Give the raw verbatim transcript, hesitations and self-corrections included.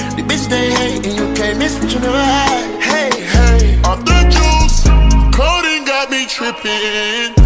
The bitch they hate and you can't miss what you never had. Hey, hey, off the juice, clothing got me tripping.